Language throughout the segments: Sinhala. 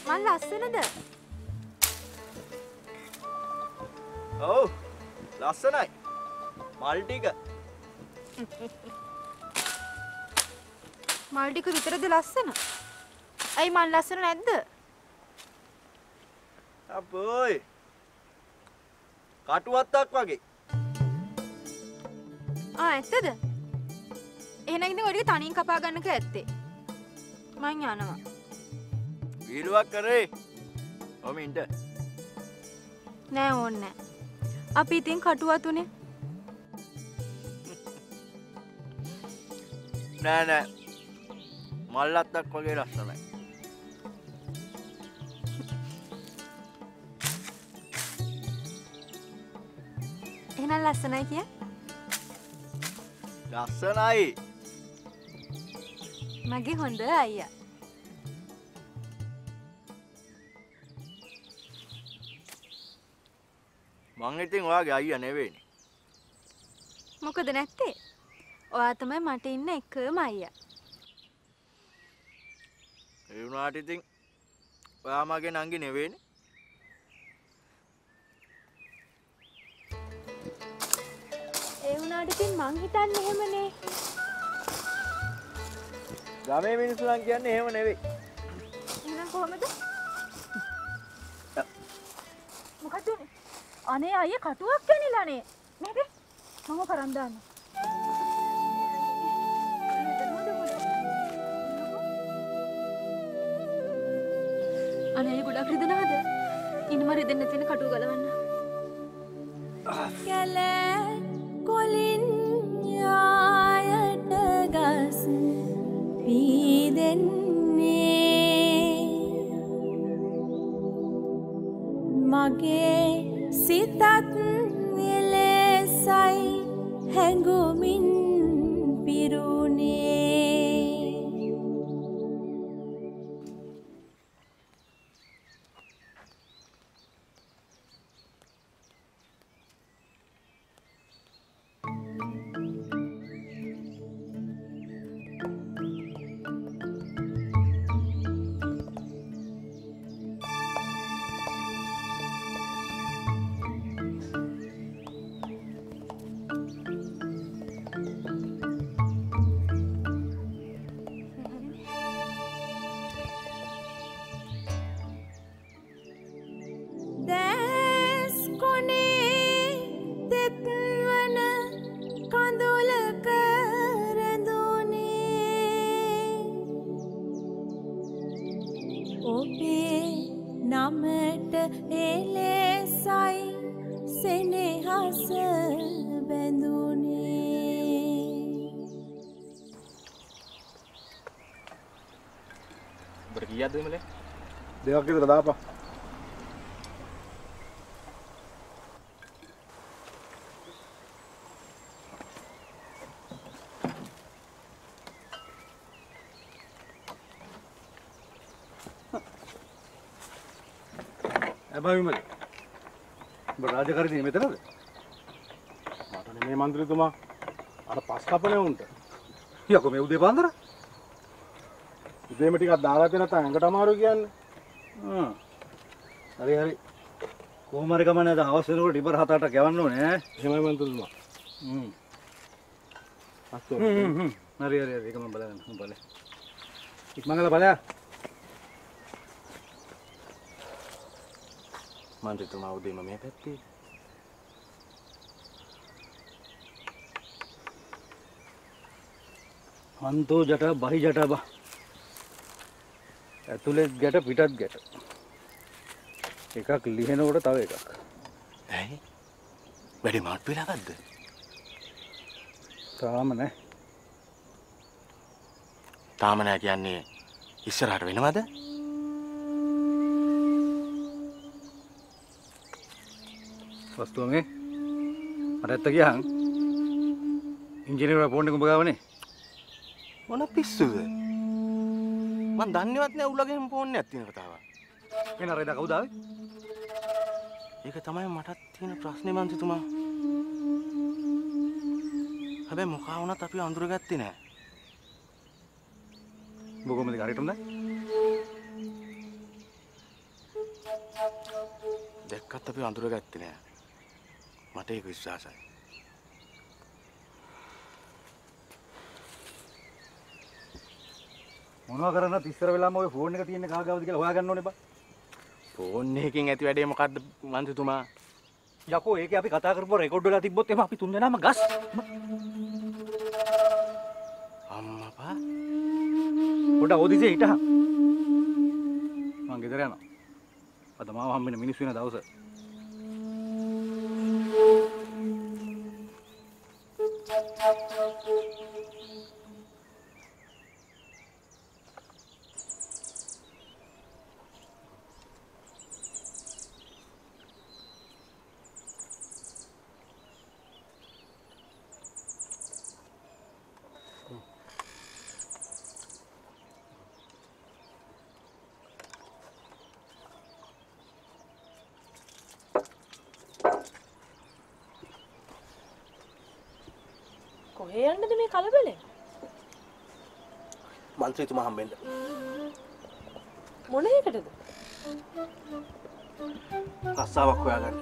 මං ලස්සනද? ඔව් ලස්සනයි. මල් ටික. මල් ටික විතරද ලස්සන? ඇයි මං ලස්සන නැද්ද? අපෝයි. කටුවත්තක් වගේ. ඇත්තද? එහෙනම් ඉතින් ඔය ටික තනියෙන් කපා ගන්නක ඇත්තේ. මං යනවා. වීලුවක් කරේ. ඔම ඉන්න. නෑ ඕන්නේ නෑ. අපි ඉතින් කටුවතුනේ. නෑ නෑ. මල්ලත්තක් වගේ ලස්සනයි. එහෙනම් ලස්සනයි කිය? ලස්සනයි. මගේ හොඳ අයියා. මං ඉතින් ඔයාගේ අයියා නෙවෙයිනේ. මොකද නැත්තේ? ඔයා තමයි මට ඉන්න එකම අයියා. ඒ වුණාට ඉතින් ඔයා මගේ නංගි නෙවෙයිනේ. ඒ වුණාට ඉතින් මං හිතන්නේ එහෙමනේ. ගමේ මිනිස්සු නම් කියන්නේ එහෙම නෙවෙයි. එහෙනම් කොහමද? මොකද උනේ? අනේ අයියා කටුවක් කැනිලානේ. නේද? මම කරන් දාන්න. අනේ ගොඩක් රිදෙනවද? ඉන්නම රිදෙන්න තියෙන කටුව ගලවන්න. කැලෑ කොලින් යායට ගස් පීදෙන්නේ මගේ සිතත් එලෙසයි හැඟුමින් පිරුණේ දෙකක් විතර දාපන්. හැබැයි මම රාජකාරී නේ මෙතනද? මට නෙමෙයි මන්ත්‍රීතුමා. අර පස් කපනේ උන්ට. යකෝ මේ උදේ පාන්දර? උදේම ටිකක් දාලා තියෙන නැත්නම් ඇඟට අමාරු කියන්නේ. හරි හරි. කොහොම හරි ගමන නැද හවස් වෙනකොට ඉබර 7-8 ගෙවන්න ඕනේ ඈ. එහෙමයි මන්ත්‍රීතුමා. අස්සෝ. හරි හරි හරි ඒක මම බලන්න. මම බලේ. ඉක්මනට බලයා. මන්ත්‍රීතුමා උදේම මේ පැත්තේ. අන්තෝ ජට බහි ජට බා. ඇතුලේ ගැට පිටත් ගැට. එකක් ලිහෙනකොට තව එකක්. ඇයි? වැඩි මාත් වෙලාවක්ද? තාම නෑ. තාම නෑ කියන්නේ ඉස්සරහට වෙනවද? වස්තුවගේ අර ඇත්ත ගියහන් ඉංජිනේරුවා ෆෝන් එක උඹ ගාවනේ. මොන පිස්සුද? මං දන්නේවත් නෑ උලගෙම ෆෝන් එකක් තියෙන කතාවක්. එන රෙදා කවුද ආවේ? ඒක තමයි මටත් තියෙන ප්‍රශ්නේ මන්ත්‍රීතුමා. හැබැයි මොකා වුණත් අපි අඳුරගත්තේ නෑ. මොකමද හරියටම නෑ? දැක්කත් අපි අඳුරගත්තේ නෑ. මට ඒක විශ්වාසයි. මොනවා කරන්නත් ඉස්සර වෙලාම ඔය ෆෝන් එක තියෙන කාගාවද කියලා හොයාගන්න ඕනේ බා. ෆෝන් එකකින් ඇති වැඩේ මොකද්ද මන්ත්‍රීතුමා? යකෝ ඒකේ අපි කතා කරපුවා රෙකෝඩ් වෙලා තිබ්බොත් එහෙම අපි තුන් දෙනාම ගස්. අම්මපා පොඩ ඕදිසේ හිටහන්. මං ගෙදර යනවා. අද මාව හම්බෙන්න මිනිස්සු වෙන දවස. කොහේ යන්නද මේ කලබලෙන්? මන්ත්‍රීතුමා හම්බෙන්න. මොන එකටද? රස්සාවක් හොයාගන්න.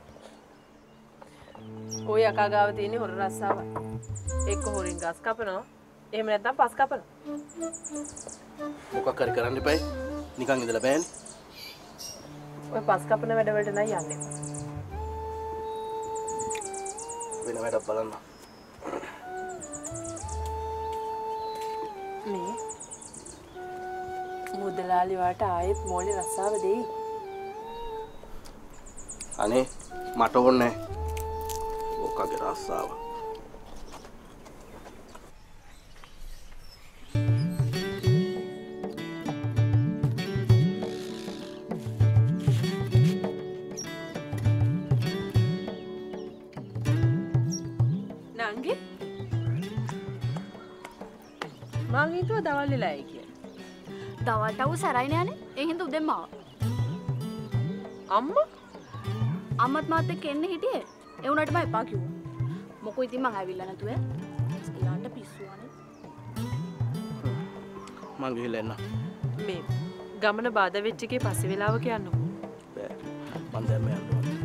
ඔය යකා ගාව තියෙන හොර රස්සාව. එක්ක හොරින් ගස් කපනවා. එහෙම නැත්නම් පස් කපනවා. මොකක් හරි කරන්න එපායි. නිකන් ඉඳලා බෑනේ. ඔය පස් කපන වැඩවලට නෑ යන්නේ. වෙන වැඩක් බලන්න. මේ මුදලාලි වාට ආයෙත් මොලේ රස්සාව දෙයි. අනේ මට ඕනේ ඔකගේ රස්සාව. නංගි මං හිතුවා දවල් වෙලායි කියලා. දවල්ට අවු සැරයින යන්නේ. ඒ හින්දා උදෙන්ම ආවා. අම්මා අම්මත් මාත් එක්ක එන්න හිටියේ. ඒ උනාට මම එපා කිව්වා. මොකෝ ඉතින් මං ඇවිල්ලා නැතුව එයාට පිස්සුවනේ. මං ගිහලා එන්න. මේ ගමන බාධා වෙච්ච එකේ පස්සේ වෙලාවක යන්නකෝ. බෑ. මං දැම්ම යන්න ඕනේ.